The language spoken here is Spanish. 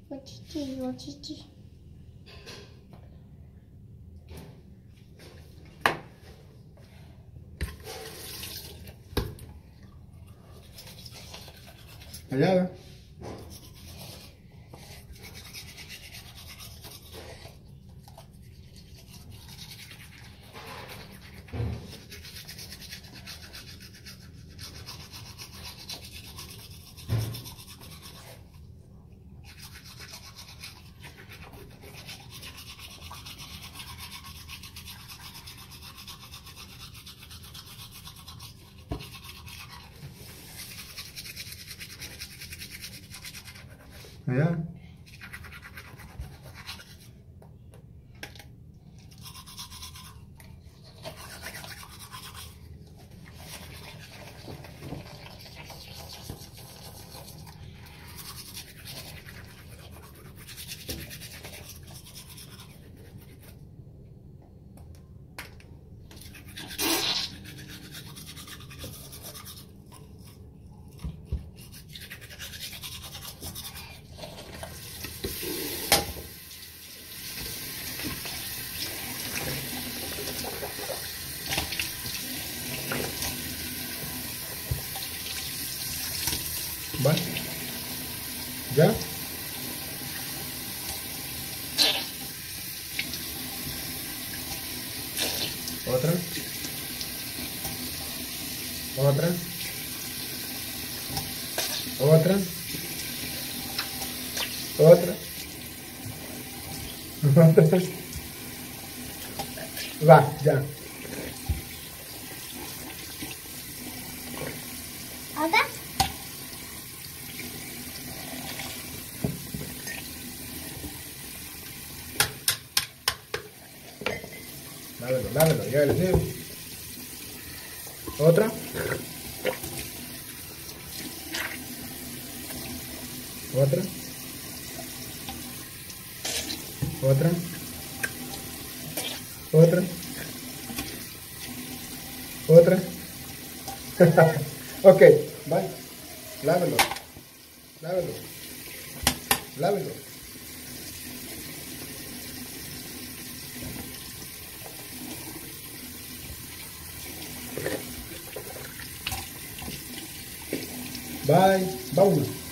Chichi, o chichi. Allá, ¿ve? Allá. Va. ¿Ya? Otra. Otra. Otra. Otra. Otra. Va, ya. ¿Otra? Lávelo, lávelo, ya el dedo. Otra. Otra. Otra. Otra. Otra. Ok, bye. Lávelo. Lávelo. Lávelo. Bye. Vámonos.